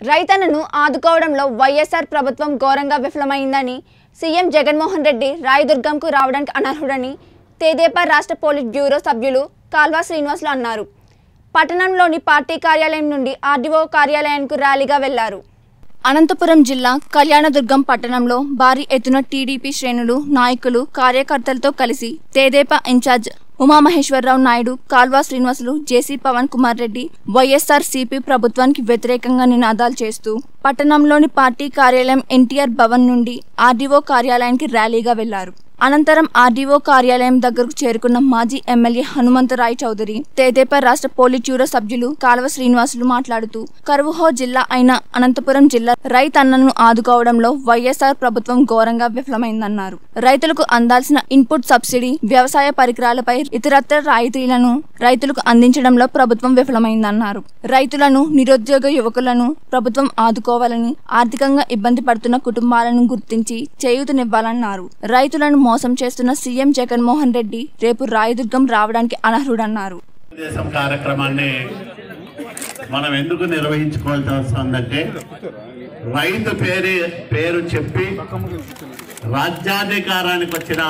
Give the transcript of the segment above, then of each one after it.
రైతన్నను ఆదుకోవడంలో వైఎస్ఆర్ ప్రభుత్వం ఘోరంగా విఫలమైందని సీఎం జగన్మోహన్ రెడ్డి రాయదుర్గంకు రావడానికి అనర్హుడని తెదేపా రాష్ట్ర పోలిట్ బ్యూరో సభ్యులు కాల్వ శ్రీనివాసులు అన్నారు. పట్టణంలోని పార్టీ కార్యాలయం నుండి ఆర్డీఓ కార్యాలయానికి ర్యాలీగా వెళ్లారు. అనంతపురం జిల్లా కళ్యాణదుర్గం పట్టణంలో భారీ ఎత్తున టీడీపీ శ్రేణులు, నాయకులు, కార్యకర్తలతో కలిసి తెదేపా in-charge Umamaheswararao Naidu, Kalva Srinivasulu, JC Pavan Kumar Reddy YSR CP ప్రభుత్వానికి వ్యతిరేకంగా నినాదాలు చేస్తూ పట్టణంలోని పార్టీ కార్యాలయం ఎన్టీఆర్ భవన్ నుండి ఆర్డీఓ కార్యాలయానికి ర్యాలీగా వెళ్లారు. అనంతరం ఆర్డీఓ కార్యాలయం దగ్గరకు చేరుకున్న మాజీ ఎమ్మెల్యే హనుమంతరాయ్ చౌదరి, తెదేపా రాష్ట్ర పోలిట్ బ్యూరో సభ్యులు కాల్వ శ్రీనివాసులు మాట్లాడుతూ కరువుహో జిల్లా అయిన అనంతపురం జిల్లా రైతన్నను ఆదుకోవడంలో వైఎస్ఆర్ ప్రభుత్వం ఘోరంగా విఫలమైందన్నారు. రైతులకు అందాల్సిన ఇన్పుట్ సబ్సిడీ, వ్యవసాయ పరికరాలపై ఇతరత్ర రాయితీలను రైతులకు అందించడంలో ప్రభుత్వం విఫలమైందన్నారు. రైతులను, నిరుద్యోగ యువకులను ప్రభుత్వం ఆదుకోవాలని, ఆర్థికంగా ఇబ్బంది పడుతున్న కుటుంబాలను గుర్తించి చేయూతనివ్వాలన్నారు. రైతులను మోసం చేస్తున్న సీఎం జగన్మోహన్ రెడ్డి రేపు రాయదుర్గం రావడానికి అనర్హుడన్నారు. దేశం కార్యక్రమాన్ని మనం ఎందుకు నిర్వహించుకోవాల్సి వస్తుందంటే రైతు పేరు చెప్పి రాజ్యాధికారానికి వచ్చిన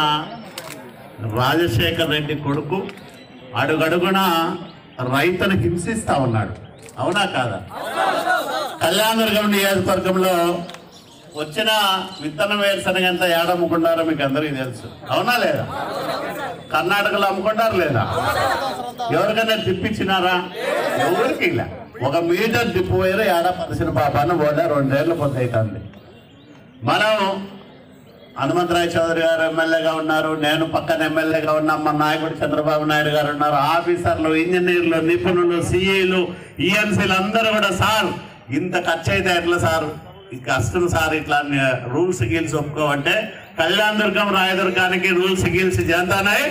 రాజశేఖర్ రెడ్డి కొడుకు అడుగడుగున రైతును హింసిస్తా ఉన్నాడు. అవునా కాదా? కళ్యాణదుర్గం నియోజకవర్గంలో వచ్చిన విత్తనం వేరుశనగ ఎంత ఏడమ్ముకుంటారో మీకు అందరికీ తెలుసు. అవునా లేదా? కర్ణాటకలో అమ్ముకుంటారు లేదా? ఎవరికైనా తిప్పించినారా? ఎవరికి ఇలా 1 మీటర్ తిప్పిపోయారు. ఏడ పరిసిన పాపాన్ని పోలే 2 ఏళ్ళు పొద్దుతుంది. మనం హనుమంతరాయ్ చౌదరి గారు ఎమ్మెల్యేగా ఉన్నారు, నేను పక్కన ఎమ్మెల్యేగా ఉన్నా, మా నాయకుడు చంద్రబాబు నాయుడు గారు ఉన్నారు, ఆఫీసర్లు, ఇంజనీర్లు, నిపుణులు, సిఈలు, ఈఎన్సీలు అందరూ కూడా సార్ ఇంత ఖర్చు అయితే ఎట్లా సార్, కష్టం సార్, ఇట్లా రూల్స్ గీల్స్ ఒప్పుకోవంటే కళ్యాణదుర్గం రాయదుర్గానికి రూల్స్ గీల్స్ చేద్దానాయి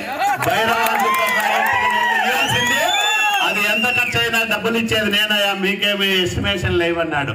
ఇవ్వాల్సిందే. అది ఎంత ఖర్చు అయినా డబ్బులు ఇచ్చేది నేనయ్యా, మీకేమి ఎస్టిమేషన్ లేవన్నాడు.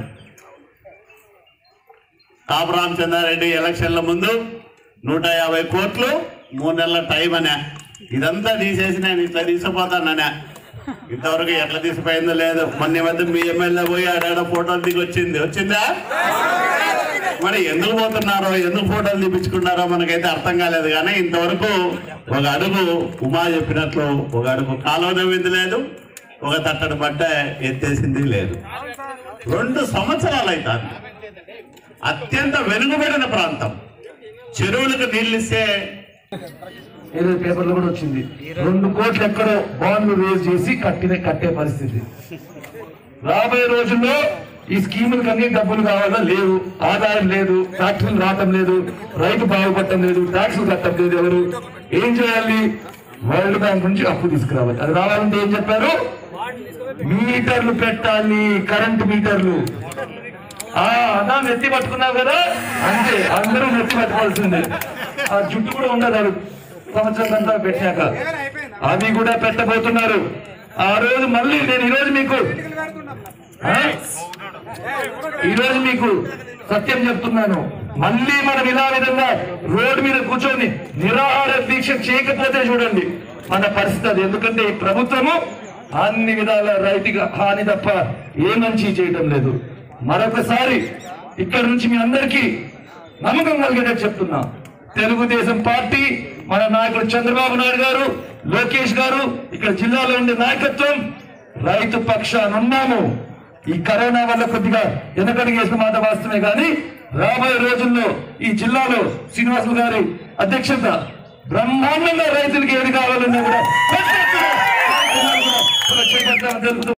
కాపు రామచంద్రారెడ్డి ఎలక్షన్ల ముందు 150 కోట్లు 3 నెలల టైం అనే, ఇదంతా తీసేసి నేను ఇట్లా తీసుకుపోతాననే. ఇంతవరకు ఎట్లా తీసిపోయిందో లేదు. మొన్న మధ్య మీ ఎమ్మెల్యే పోయి ఆడ ఫోటోలు దిగి వచ్చిందా? మరి ఎందుకు పోతున్నారో, ఎందుకు ఫోటోలు తీపించుకున్నారో మనకైతే అర్థం కాలేదు. కానీ ఇంతవరకు ఒక అడుగు ఉమా చెప్పినట్లు ఒక అడుగు కాలువ నవ్వింది లేదు, ఒక తట్టడి బట్ట ఎత్తేసింది లేదు. 2 సంవత్సరాలు అవుతాను. అత్యంత వెనుకబడిన ప్రాంతం. చెరువులకు నీళ్ళు ఇస్తే పేపర్లో కూడా వచ్చింది, 2 కోట్లు ఎక్కడో బాండ్లు రేజ్ చేసి కట్టే పరిస్థితి. రాబోయే రోజుల్లో ఈ స్కీములకు అన్ని డబ్బులు కావాలా? లేవు. ఆదాయం లేదు, ఫ్యాక్టరీలు రావటం లేదు, రైతు బాగుపడటం లేదు, ట్యాక్సులు కట్టడం లేదు. ఎవరు ఏం చేయాలి? వరల్డ్ బ్యాంక్ నుంచి అప్పు తీసుకురావాలి. అది రావాలంటే ఏం చెప్పారు? మీటర్లు పెట్టాలి, కరెంటు మీటర్లు. అన్నా నెత్తి పట్టుకున్నావు కదా, అంతే, అందరూ నెత్తి పట్టుకోవాల్సిందే. ఆ జుట్టు కూడా ఉండదు సంవత్సరం అంతా పెట్టాక, అవి కూడా పెట్టబోతున్నారు. ఆ రోజు మళ్ళీ నేను ఈరోజు మీకు సత్యం చెప్తున్నాను. మళ్ళీ మనం ఇలా విధంగా రోడ్డు మీద కూర్చొని నిరాహార దీక్ష చేయకపోతే చూడండి మన పరిస్థితి. ఎందుకంటే ఈ ప్రభుత్వము అన్ని విధాల రైతుగా హాని తప్ప ఏ మంచి చేయటం లేదు. మరొకసారి ఇక్కడ నుంచి మీ అందరికీ నమ్మకం కలిగేటట్టు చెప్తున్నా, తెలుగుదేశం పార్టీ, మన నాయకుడు చంద్రబాబు నాయుడు గారు, లోకేష్ గారు, ఇక్కడ జిల్లాలో ఉండే నాయకత్వం రైతు పక్షానున్నాము. ఈ కరోనా వల్ల కొద్దిగా వెనకడుగేసిన మాట వాస్తవమే, కానీ రాబోయే రోజుల్లో ఈ జిల్లాలో శ్రీనివాసులు గారి అధ్యక్షత బ్రహ్మాండంగా రైతులకు ఏది కావాలన్నా కూడా